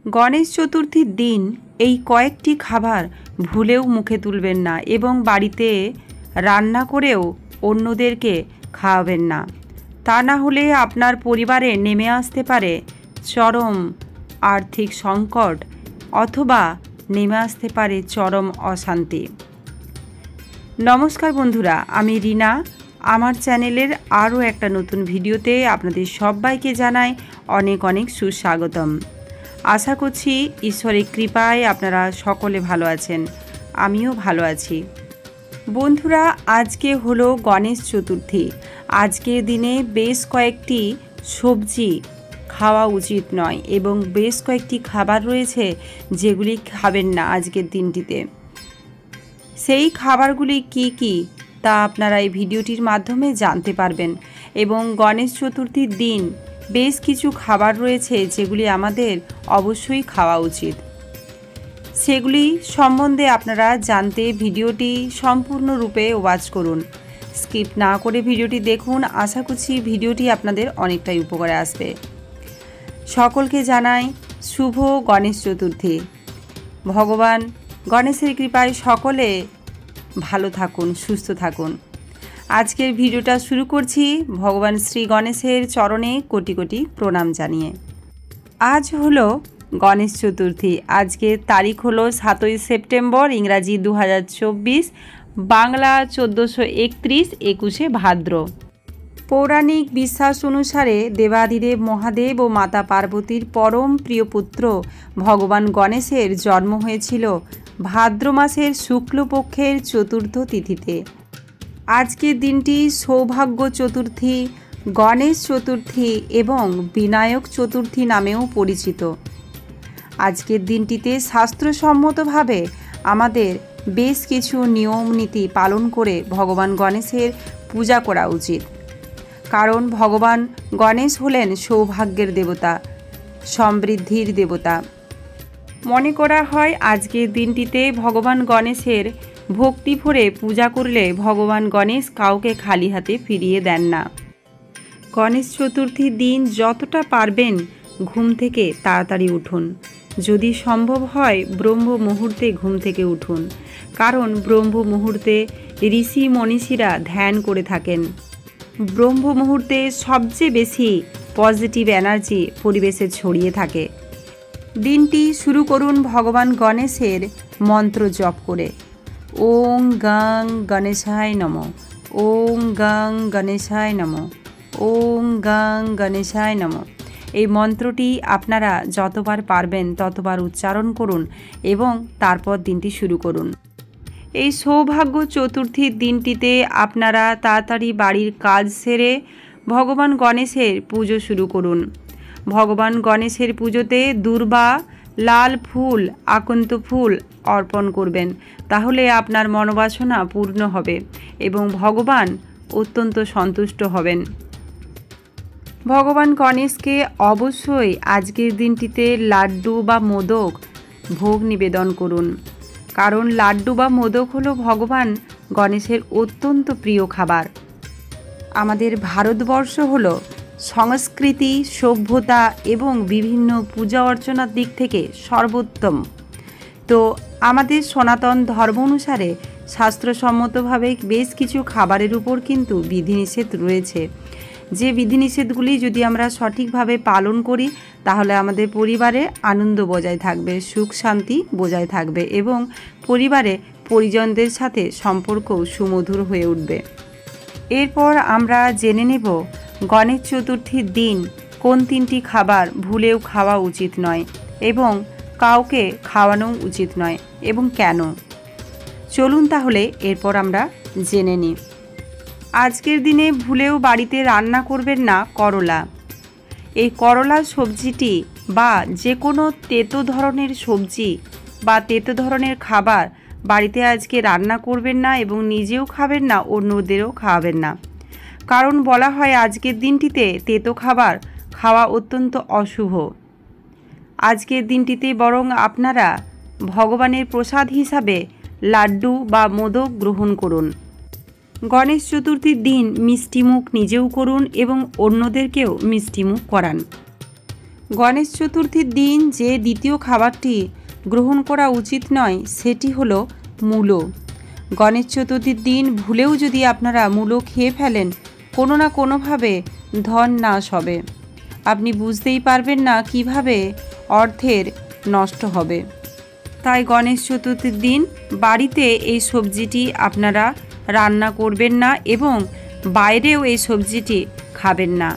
গণেশ চতুর্থীর দিন এই কয়েকটি খাবার ভুলেও মুখে তুলবেন না এবং বাড়িতে রান্না করেও অন্যদেরকে খাওয়াবেন না। তা না হলে আপনার পরিবারে নেমে আসতে পারে চরম আর্থিক সংকট অথবা নেমে আসতে পারে চরম অশান্তি। নমস্কার বন্ধুরা, আমি রিনা। আমার চ্যানেলের আরও একটা নতুন ভিডিওতে আপনাদের সবাইকে জানাই অনেক অনেক সুস্বাগতম। আশা করছি ঈশ্বরের কৃপায় আপনারা সকলে ভালো আছেন, আমিও ভালো আছি। বন্ধুরা, আজকে হলো গণেশ চতুর্থী। আজকের দিনে বেশ কয়েকটি সবজি খাওয়া উচিত নয় এবং বেশ কয়েকটি খাবার রয়েছে যেগুলি খাবেন না আজকের দিনটিতে। সেই খাবারগুলি কি কি তা আপনারা এই ভিডিওটির মাধ্যমে জানতে পারবেন এবং গণেশ চতুর্থীর দিন বেশ কিছু খাবার রয়েছে যেগুলি আমাদের অবশ্যই খাওয়া উচিত। সেগুলি সম্বন্ধে আপনারা জানতে ভিডিওটি সম্পূর্ণরূপে ওয়াচ করুন, স্কিপ না করে ভিডিওটি দেখুন। আশা করছি ভিডিওটি আপনাদের অনেকটাই উপকারে আসবে। সকলকে জানাই শুভ গণেশ চতুর্থী। ভগবান গণেশের কৃপায় সকলে ভালো থাকুন, সুস্থ থাকুন। আজকের ভিডিওটা শুরু করছি ভগবান শ্রী গণেশের চরণে কোটি কোটি প্রণাম জানিয়ে। আজ হলো গণেশ চতুর্থী। আজকের তারিখ হলো 7ই সেপ্টেম্বর, ইংরাজি 2024, বাংলা 1431, 21শে ভাদ্র। পৌরাণিক বিশ্বাস অনুসারে দেবাদিদেব মহাদেব ও মাতা পার্বতীর পরম প্রিয় পুত্র ভগবান গণেশের জন্ম হয়েছিল ভাদ্র মাসের শুক্লপক্ষের চতুর্থ তিথিতে। আজকের দিনটি সৌভাগ্য চতুর্থী, গণেশ চতুর্থী এবং বিনায়ক চতুর্থী নামেও পরিচিত। আজকের দিনটিতে শাস্ত্রসম্মতভাবে আমাদের বেশ কিছু নিয়ম নীতি পালন করে ভগবান গণেশের পূজা করা উচিত। কারণ ভগবান গণেশ হলেন সৌভাগ্যের দেবতা, সমৃদ্ধির দেবতা। মনে করা হয় আজকের দিনটিতে ভগবান গণেশের ভক্তি ভরে পূজা করলে ভগবান গণেশ কাউকে খালি হাতে ফিরিয়ে দেন না। গণেশ চতুর্থীর দিন যতটা পারবেন ঘুম থেকে তাড়াতাড়ি উঠুন। যদি সম্ভব হয় ব্রহ্ম মুহূর্তে ঘুম থেকে উঠুন, কারণ ব্রহ্ম মুহূর্তে ঋষি মনীষীরা ধ্যান করে থাকেন। ব্রহ্ম মুহূর্তে সবচেয়ে বেশি পজিটিভ এনার্জি পরিবেশে ছড়িয়ে থাকে। দিনটি শুরু করুন ভগবান গণেশের মন্ত্র জপ করে। ওং গাং গণেশায় নমঃ, ওং গাং গণেশায় নমঃ, ওং গাং গণেশায় নমঃ। এই মন্ত্রটি আপনারা যতবার পারবেন ততবার উচ্চারণ করুন এবং তারপর দিনটি শুরু করুন। এই সৌভাগ্য চতুর্থীর দিনটিতে আপনারা তাড়াতাড়ি বাড়ির কাজ সেরে ভগবান গণেশের পুজো শুরু করুন। ভগবান গণেশের পুজোতে দূর্বা, লাল ফুল, আকন্ত ফুল অর্পণ করবেন। তাহলে আপনার মনোবাসনা পূর্ণ হবে এবং ভগবান অত্যন্ত সন্তুষ্ট হবেন। ভগবান গণেশকে অবশ্যই আজকের দিনটিতে লাড্ডু বা মোদক ভোগ নিবেদন করুন, কারণ লাড্ডু বা মোদক হলো ভগবান গণেশের অত্যন্ত প্রিয় খাবার। আমাদের ভারতবর্ষ হলো সংস্কৃতি, সভ্যতা এবং বিভিন্ন পূজা অর্চনার দিক থেকে সর্বোত্তম। তো আমাদের সনাতন ধর্ম অনুসারে শাস্ত্রসম্মতভাবে বেশ কিছু খাবারের উপর কিন্তু বিধিনিষেধ রয়েছে। যে বিধিনিষেধগুলি যদি আমরা সঠিকভাবে পালন করি তাহলে আমাদের পরিবারে আনন্দ বজায় থাকবে, সুখ শান্তি বজায় থাকবে এবং পরিবারে পরিজনদের সাথে সম্পর্কও সুমধুর হয়ে উঠবে। এরপর আমরা জেনে নেব গণেশ চতুর্থীর দিন কোন 3টি খাবার ভুলেও খাওয়া উচিত নয় এবং কাউকে খাওয়ানো উচিত নয় এবং কেন। চলুন তাহলে এরপর আমরা জেনে নিই। আজকের দিনে ভুলেও বাড়িতে রান্না করবেন না করলা। এই করলা সবজিটি বা যে কোনো তেতো ধরনের সবজি বা তেতো ধরনের খাবার বাড়িতে আজকে রান্না করবেন না এবং নিজেও খাবেন না, অন্যদেরও খাওয়াবেন না। কারণ বলা হয় আজকের দিনটিতে তেতো খাবার খাওয়া অত্যন্ত অশুভ। আজকের দিনটিতে বরং আপনারা ভগবানের প্রসাদ হিসাবে লাড্ডু বা মোদক গ্রহণ করুন। গণেশ চতুর্থীর দিন মিষ্টিমুখ নিজেও করুন এবং অন্যদেরকেও মিষ্টিমুখ করান। গণেশ চতুর্থীর দিন যে দ্বিতীয় খাবারটি গ্রহণ করা উচিত নয় সেটি হলো মূলো। গণেশ চতুর্থীর দিন ভুলেও যদি আপনারা মূলো খেয়ে ফেলেন, কোনো না কোনোভাবে ধন নাশ হবে। আপনি বুঝতেই পারবেন না কিভাবে অর্থের নষ্ট হবে। তাই গণেশ চতুর্থীর দিন বাড়িতে এই সবজিটি আপনারা রান্না করবেন না এবং বাইরেও এই সবজিটি খাবেন না।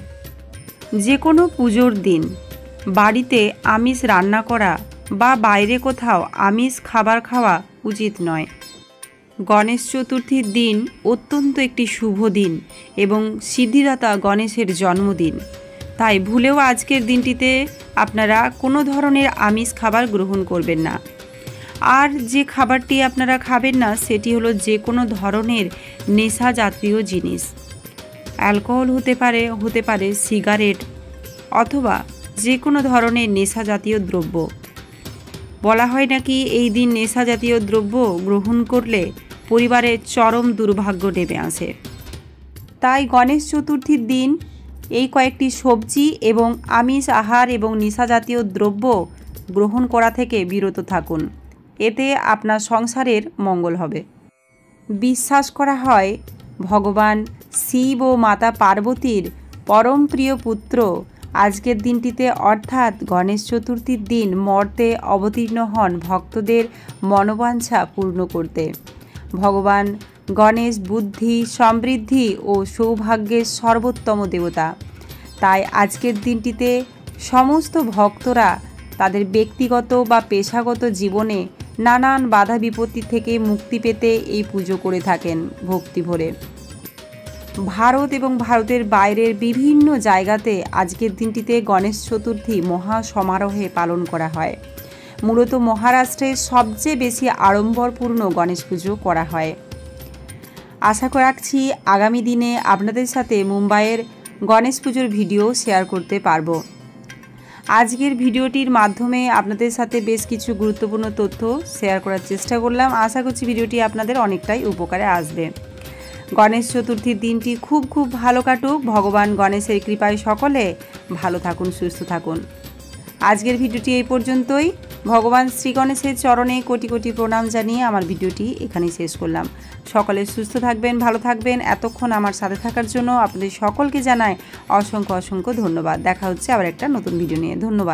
যে কোনো পুজোর দিন বাড়িতে আমিষ রান্না করা বা বাইরে কোথাও আমিষ খাবার খাওয়া উচিত নয়। গণেশ চতুর্থীর দিন অত্যন্ত একটি শুভ দিন এবং সিদ্ধিদাতা গণেশের জন্মদিন। তাই ভুলেও আজকের দিনটিতে আপনারা কোনো ধরনের আমিষ খাবার গ্রহণ করবেন না। আর যে খাবারটি আপনারা খাবেন না সেটি হলো যে কোনো ধরনের নেশা জাতীয় জিনিস। অ্যালকোহল হতে পারে সিগারেট অথবা যে কোনো ধরনের নেশা জাতীয় দ্রব্য। বলা হয় নাকি এই দিন নেশা জাতীয় দ্রব্য গ্রহণ করলে পরিবারে চরম দুর্ভাগ্য নেমে আসে। তাই গণেশ চতুর্থীর দিন এই কয়েকটি সবজি এবং আমিষ আহার এবং নেশা জাতীয় দ্রব্য গ্রহণ করা থেকে বিরত থাকুন। এতে আপনার সংসারের মঙ্গল হবে। বিশ্বাস করা হয় ভগবান শিব ও মাতা পার্বতীর পরম প্রিয় পুত্র আজকের দিনটিতে অর্থাৎ গণেশ চতুর্থীর দিন মর্তে অবতীর্ণ হন ভক্তদের মনোবাঞ্ছা পূর্ণ করতে। ভগবান গণেশ বুদ্ধি, সমৃদ্ধি ও সৌভাগ্যের সর্বোত্তম দেবতা। তাই আজকের দিনটিতে সমস্ত ভক্তরা তাদের ব্যক্তিগত বা পেশাগত জীবনে নানান বাধা বিপত্তি থেকে মুক্তি পেতে এই পুজো করে থাকেন ভক্তি ভরে। ভারত এবং ভারতের বাইরের বিভিন্ন জায়গাতে আজকের দিনটিতে গণেশ চতুর্থী মহা সমারোহে পালন করা হয়। মূলত মহারাষ্ট্রে সবচেয়ে বেশি আড়ম্বরপূর্ণ গণেশ পুজো করা হয়। আশা রাখছি আগামী দিনে আপনাদের সাথে মুম্বাইয়ের গণেশ পুজোর ভিডিও শেয়ার করতে পারবো। আজকের ভিডিওটির মাধ্যমে আপনাদের সাথে বেশ কিছু গুরুত্বপূর্ণ তথ্য শেয়ার করার চেষ্টা করলাম। আশা করছি ভিডিওটি আপনাদের অনেকটাই উপকারে আসবে। গণেশ চতুর্থীর দিনটি খুব ভালো কাটুক। ভগবান গণেশের কৃপায় সকলে ভালো থাকুন, সুস্থ থাকুন। আজকের ভিডিওটি এই পর্যন্তই। ভগবান শ্রী গণেশের চরণে কোটি কোটি প্রণাম জানিয়ে আমার ভিডিওটি এখানেই শেষ করলাম। সকলে সুস্থ থাকবেন, ভালো থাকবেন। এতক্ষণ আমার সাথে থাকার জন্য আপনাদের সকলকে জানাই অসংখ্য ধন্যবাদ। দেখা হচ্ছে আবার একটা নতুন ভিডিও নিয়ে। ধন্যবাদ।